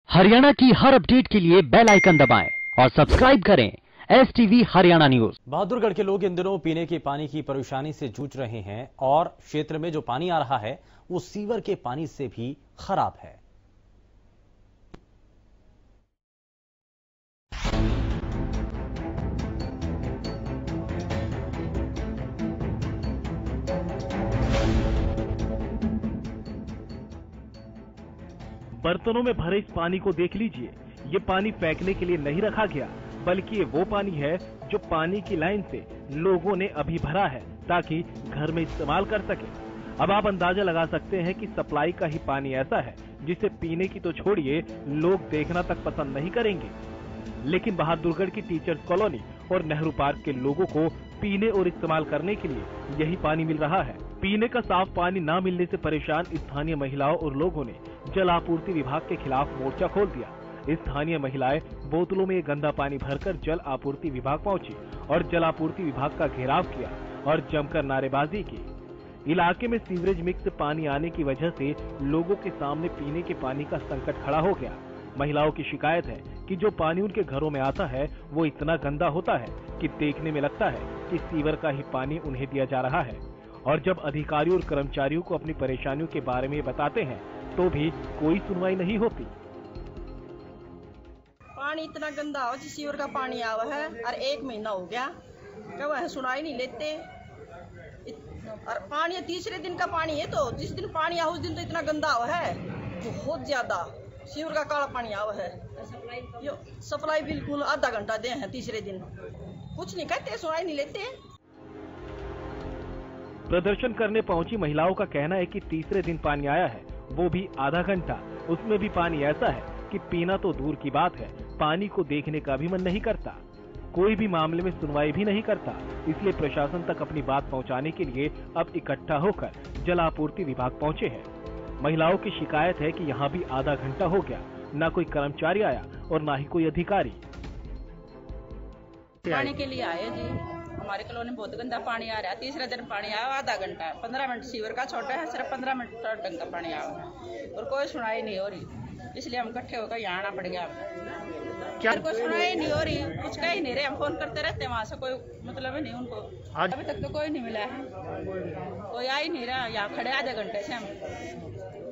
हरियाणा की हर अपडेट के लिए बेल आइकन दबाएं और सब्सक्राइब करें STV हरियाणा न्यूज। बहादुरगढ़ के लोग इन दिनों पीने के पानी की परेशानी से जूझ रहे हैं और क्षेत्र में जो पानी आ रहा है वो सीवर के पानी से भी खराब है। बर्तनों में भरे इस पानी को देख लीजिए। ये पानी फेंकने के लिए नहीं रखा गया, बल्कि ये वो पानी है जो पानी की लाइन से लोगों ने अभी भरा है ताकि घर में इस्तेमाल कर सके। अब आप अंदाजा लगा सकते हैं कि सप्लाई का ही पानी ऐसा है जिसे पीने की तो छोड़िए, लोग देखना तक पसंद नहीं करेंगे। लेकिन बहादुरगढ़ की टीचर्स कॉलोनी और नेहरू पार्क के लोगों को पीने और इस्तेमाल करने के लिए यही पानी मिल रहा है। पीने का साफ पानी न मिलने से परेशान स्थानीय महिलाओं और लोगों ने जल आपूर्ति विभाग के खिलाफ मोर्चा खोल दिया। स्थानीय महिलाएं बोतलों में गंदा पानी भरकर जल आपूर्ति विभाग पहुंची और जल आपूर्ति विभाग का घेराव किया और जमकर नारेबाजी की। इलाके में सीवरेज मिक्स पानी आने की वजह से लोगों के सामने पीने के पानी का संकट खड़ा हो गया। महिलाओं की शिकायत है कि जो पानी उनके घरों में आता है वो इतना गंदा होता है कि देखने में लगता है कि सीवर का ही पानी उन्हें दिया जा रहा है। और जब अधिकारियों और कर्मचारियों को अपनी परेशानियों के बारे में बताते हैं तो भी कोई सुनवाई नहीं होती। पानी इतना गंदा हो, सीवर का पानी आवा है और 1 महीना हो गया, क्या वह सुनाई नहीं लेते। और पानी तीसरे दिन का पानी है, तो जिस दिन पानी आ उस दिन तो इतना गंदा हुआ है, बहुत ज्यादा सीवर का काला पानी आवा है। सप्लाई बिल्कुल आधा घंटा दे हैं, तीसरे दिन कुछ नहीं कहते, सुनाई नहीं लेते। प्रदर्शन करने पहुंची महिलाओं का कहना है कि तीसरे दिन पानी आया है, वो भी आधा घंटा। उसमें भी पानी ऐसा है कि पीना तो दूर की बात है, पानी को देखने का भी मन नहीं करता। कोई भी मामले में सुनवाई भी नहीं करता, इसलिए प्रशासन तक अपनी बात पहुंचाने के लिए अब इकट्ठा होकर जल आपूर्ति विभाग पहुंचे हैं। महिलाओं की शिकायत है कि यहाँ भी आधा घंटा हो गया, न कोई कर्मचारी आया और न ही कोई अधिकारी। पानी के लिए आए जी, हमारे कॉलोनी बहुत गंदा पानी आ रहा है। तीसरा दिन पानी आया, आधा घंटा 15 मिनट सीवर का छोटा है, सिर्फ 15 मिनट ढंग का पानी आया और कोई सुनाई नहीं हो रही, इसलिए हम इकट्ठे होकर यहाँ आना पड़ गया। क्या कोई सुनाई नहीं हो रही, कुछ कह ही नहीं रहे। हम फोन करते रहते हैं, वहाँ से कोई मतलब ही नहीं उनको। अभी तक तो कोई नहीं मिला है, कोई आ ही नहीं रहा। यहाँ खड़े आधे घंटे से हम।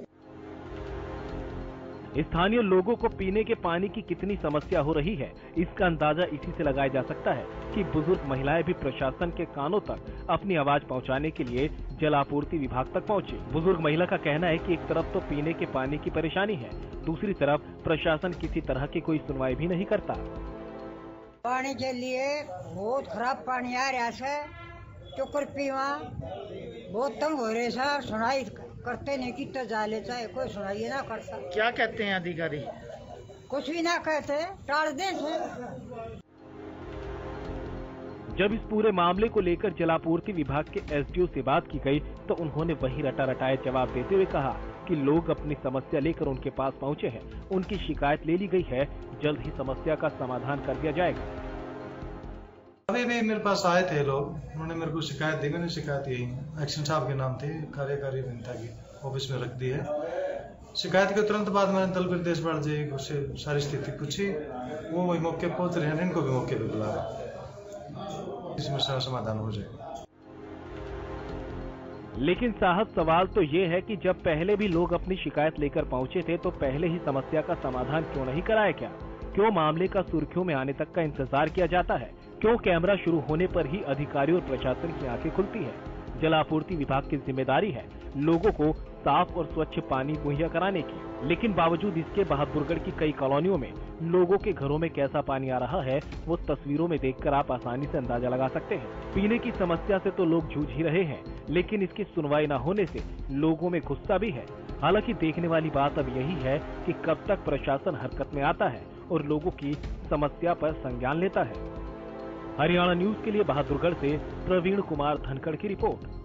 स्थानीय लोगों को पीने के पानी की कितनी समस्या हो रही है, इसका अंदाजा इसी से लगाया जा सकता है कि बुजुर्ग महिलाएं भी प्रशासन के कानों तक अपनी आवाज पहुंचाने के लिए जल आपूर्ति विभाग तक पहुंची। बुजुर्ग महिला का कहना है कि एक तरफ तो पीने के पानी की परेशानी है, दूसरी तरफ प्रशासन किसी तरह की कोई सुनवाई भी नहीं करता। पानी के लिए बहुत खराब पानी आ रहा है, चोकर पीवा बहुत तंग हो रहे सर, सुनाई करते नहीं कि तो जा लेता है, कोई सुनाई ना करता। क्या कहते हैं अधिकारी? कुछ भी ना कहते, टाल दे। जब इस पूरे मामले को लेकर जलापूर्ति विभाग के SDO से बात की गई तो उन्होंने वही रटा रटाए जवाब देते हुए कहा कि लोग अपनी समस्या लेकर उनके पास पहुंचे हैं, उनकी शिकायत ले ली गई है, जल्द ही समस्या का समाधान कर दिया जाएगा। अभी भी मेरे पास आए थे लोग, उन्होंने मेरे को शिकायत दी। मैंने शिकायत यही एक्शन साहब के नाम थे, कार्यकारी अभियंता की ऑफिस में रख दी है। शिकायत के तुरंत बाद मैंने दल प्रदेश बढ़ जाए उससे सारी स्थिति पूछी, वो वही मौके पहुंच रहे हैं, इनको भी मौके पे बुला रहे, इस समस्या का समाधान हो जाएगा। लेकिन साहब सवाल तो ये है कि जब पहले भी लोग अपनी शिकायत लेकर पहुंचे थे तो पहले ही समस्या का समाधान क्यों नहीं कराया गया? क्यों मामले का सुर्खियों में आने तक का इंतजार किया जाता है? क्यों कैमरा शुरू होने पर ही अधिकारियों और प्रशासन की आंखें खुलती है? जल आपूर्ति विभाग की जिम्मेदारी है लोगों को साफ और स्वच्छ पानी मुहैया कराने की, लेकिन बावजूद इसके बहादुरगढ़ की कई कॉलोनियों में लोगों के घरों में कैसा पानी आ रहा है वो तस्वीरों में देखकर आप आसानी से अंदाजा लगा सकते हैं। पीने की समस्या से तो लोग जूझ ही रहे हैं, लेकिन इसकी सुनवाई न होने से लोगों में गुस्सा भी है। हालांकि देखने वाली बात अब यही है कि कब तक प्रशासन हरकत में आता है और लोगों की समस्या पर संज्ञान लेता है। हरियाणा न्यूज के लिए बहादुरगढ़ से प्रवीण कुमार धनखड़ की रिपोर्ट।